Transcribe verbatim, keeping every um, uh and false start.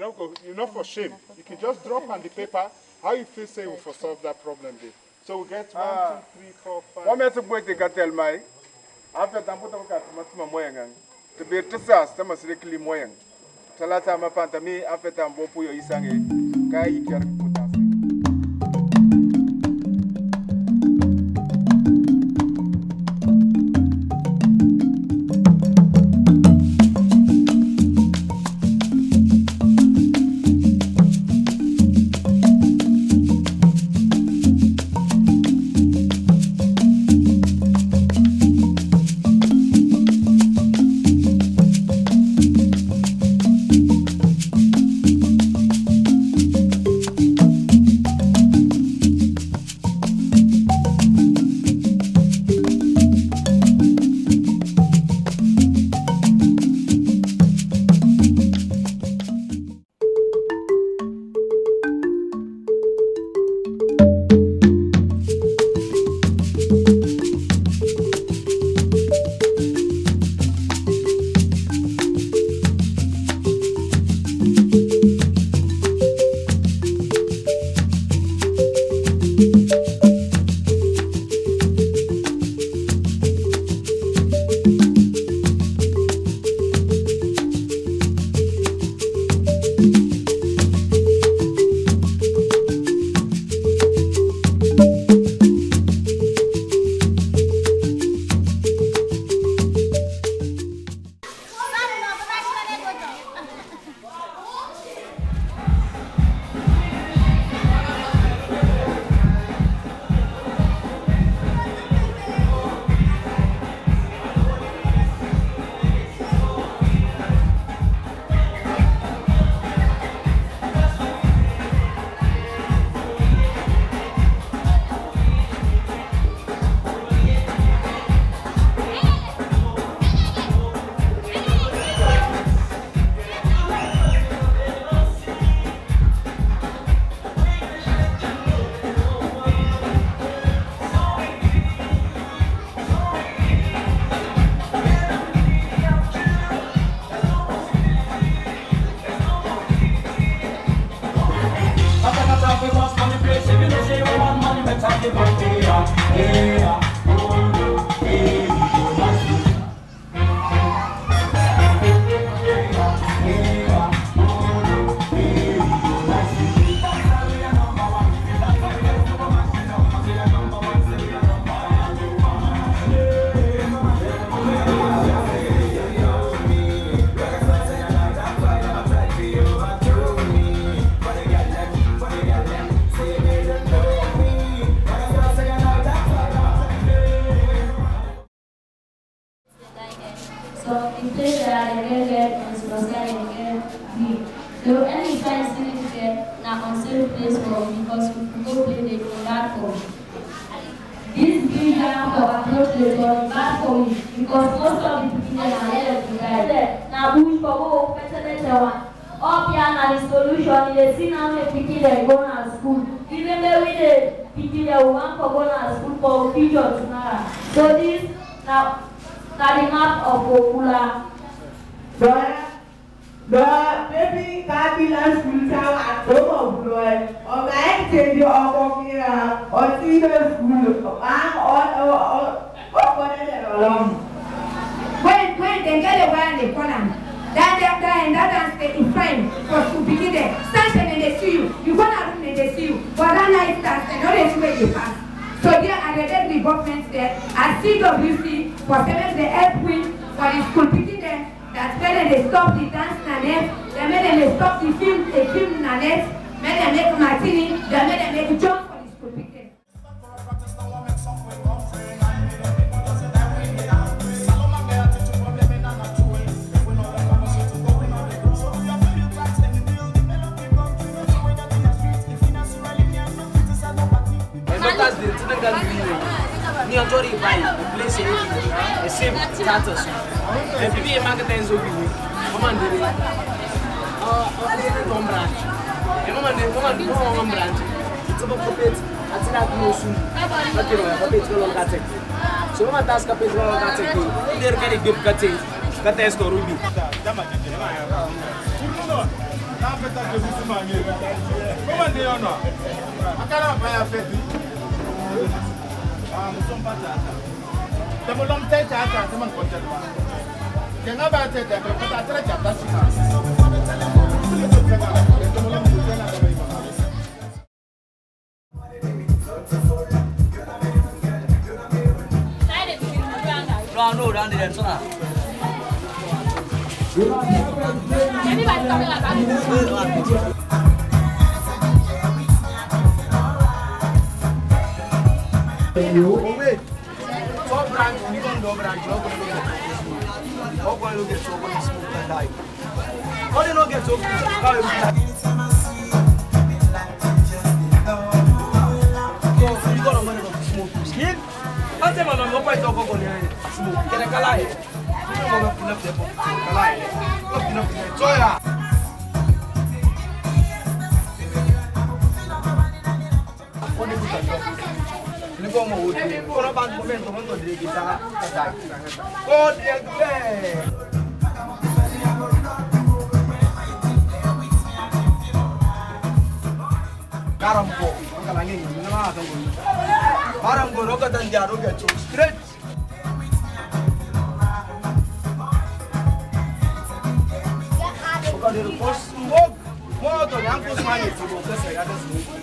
know, go, you know, for shame. You can just drop on the paper how you feel say we for solve that problem there. So we get one, ah. two, three, four, five. What makes you going to tell me? After that, put up my moyang. To be to us, some is really moyang. Talata ma pantami after that, bopu yo isange. Kai ikari puta. So this now, now the map of Okula. The baby Kabila school at home of Blood, or I take you off here, or see the school, I'm all over along. When, when they get away and they call them, that that and that and in frame for school begin there. Stand and they see you, you go out and they see you, but that night stand and all they see you pass. So there are the deadly governments there, at C W C, for seven the help win for the school picking there. That's when they stop the dance nanet, they made them stop the film, the film nanet, made them make martini, they made them make jump for the school picking. Ni autori vai place e sempre tanto su e pipi e manca tenso più comandere ah ah un branch e comandere comandere un branch it's about puppets atina close perché non è puppets con la cazzo se non matas capes con la cazzo qui der che di gap cazzo cazzo sto rubi afeta ke bisi manye. Koma ndi ono. Akala ba ya feti. Ah, musomba tata. Tamo lom tete ata tamo konta. Kenga ba tete ko ta tra chata sima. No, no, down there, sana. Jadi balik kami lah balik. Oh wait, four branch, we don't do branch. How can we get? How can we get so much smoke and die? How do you not get so much? How do you get? So you got a money to smoke skin? I say, man, I'm not quite talking about it. Smoke. Get a kalai. You don't want to pull up the kalai. Look, you know, soya. Ini kau mau udah, orang bantu komen teman tuh dia kita kita. Oh dia gede. Garam ko, angkat lagi ni, mana ada tu? Garam ko, roka dan dia roka tu straight. Roka dia pos, mog, mog tu yang pos mana tu, roka saya ada sini.